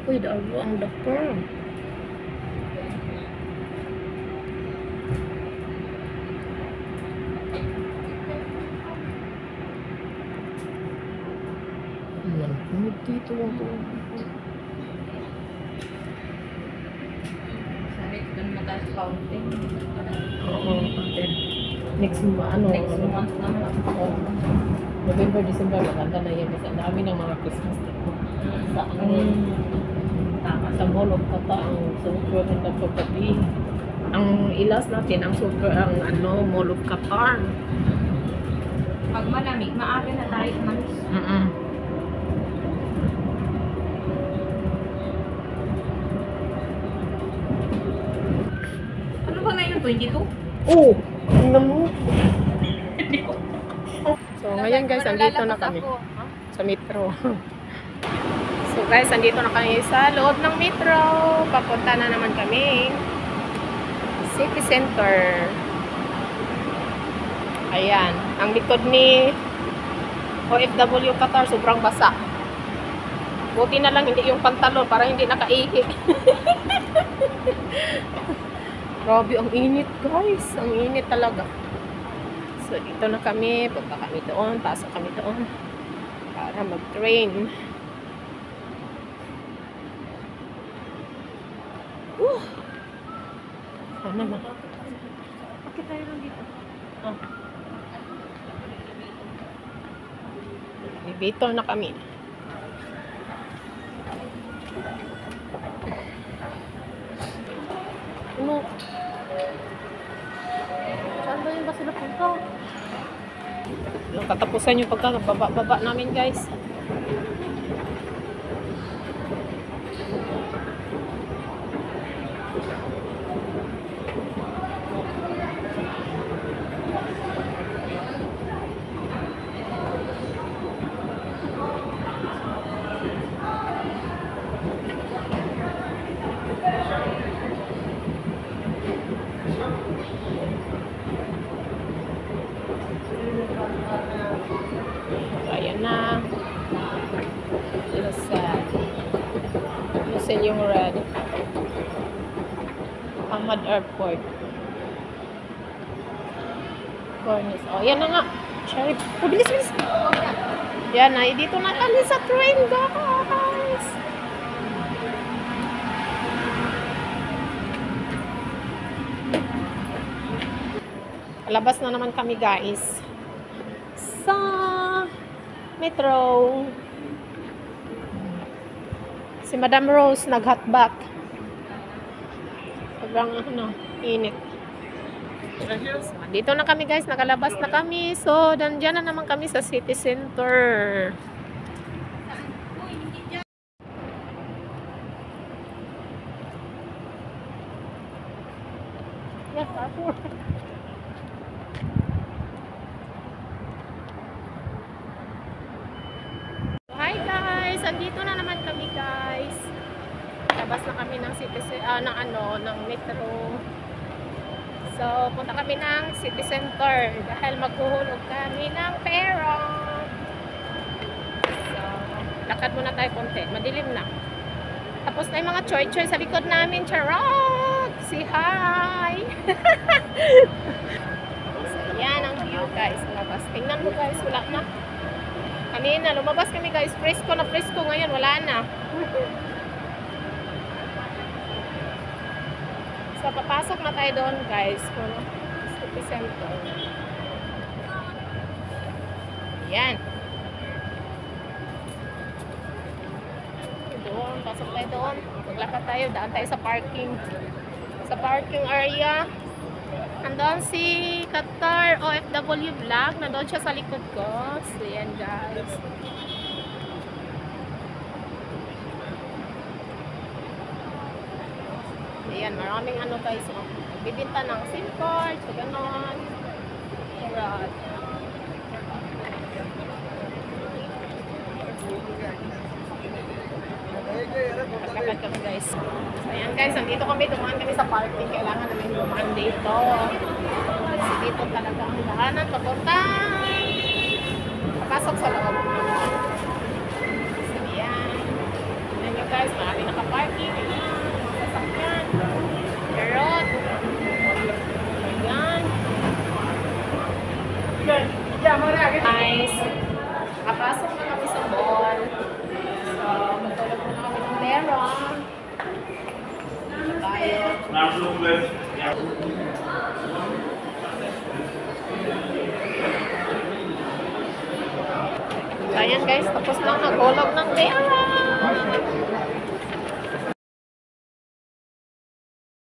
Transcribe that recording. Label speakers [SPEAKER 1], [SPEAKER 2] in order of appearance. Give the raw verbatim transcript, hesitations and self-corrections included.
[SPEAKER 1] Uy, dago ang dapper. Ayan, dito lang po.
[SPEAKER 2] Sabi ko doon mataas fountain.
[SPEAKER 1] Oo, okay. Next month, ano?
[SPEAKER 2] Next month naman.
[SPEAKER 1] Oh, November, December, maganda na yan kasi ang dami ng mga Christmas tree. Sa ang
[SPEAKER 2] Tama.
[SPEAKER 1] sa Mall of Qatar, ang super ganda po kami. Ang ilas natin, ang super, ang ano, Mall of Qatar.
[SPEAKER 2] Pag malamig, maaari na tayo umalis.
[SPEAKER 1] Mm-mm.
[SPEAKER 2] Ano ba ngayon? twenty-two?
[SPEAKER 1] Oh! Tingnan mo. So, ngayon guys, andito na kami sa metro. So guys, andito na kami sa loob ng metro. Papunta na naman kami City Center. Ayan. Ang likod ni O F W Qatar, sobrang basa. Buti na lang hindi yung pantalon para hindi nakaihi. Grabe, ang init guys. Ang init talaga. So, dito na kami. Punta kami doon. Pasok kami doon. Para mag-train. Uh! Sana na. Bakit tayo lang dito? Oh. Elevator na kami. Ano? Saan ba yun ba sila punta? Yung katapusan yung pagkababa-baba namin guys. Ayan na. Lasal. Lasal yung red. Ahmad Airport. Cornice. Oh, yan na nga. Cherry. Oh, bilis, bilis. Yan na. Dito na kami sa train, guys. Labas na naman kami, guys. Sa metro. Si Madam Rose nag-hotbath. Sobrang ano, init. So, dito na kami guys, nakalabas na kami. So, nandiyan na naman kami sa City Center. Yes, Arthur. Hi guys, andito na naman kami guys. Labas na kami ng city uh, ng ano, ng metro. So, punta kami ng City Center dahil maghuhulog kami ng pera. So, lakad muna tayo konti. Madilim na. Tapos na yung mga choy-choy sa likod namin. Charot! Say hi! So, yan ang view guys. Labas. Tingnan mo guys, wala na. Kanina, lumabas kami guys. Fresco na fresco. Ngayon, wala na. So, papasok na tayo doon guys. Puro City Center. Yan. Doon, pasok tayo doon. Maglakad tayo. Daan tayo sa parking. Sa parking area. Nandun si Qatar O F W Vlog. Nandun siya sa likod ko. So, yan guys. Ayan, maraming ano guys. Oh. Bibinta ng SIM card. So, ganon. Alright. Lakad kami guys. So, ayan guys. Nandito kami. Dumaan kami sa parking. Kailangan namin dumaan dito. Kasi dito talaga ang daanan. Papunta. Papasok sa loob. So, ayan. Ayan nyo guys. Marami nakapasok. guys, tapos na nagulog ng pera.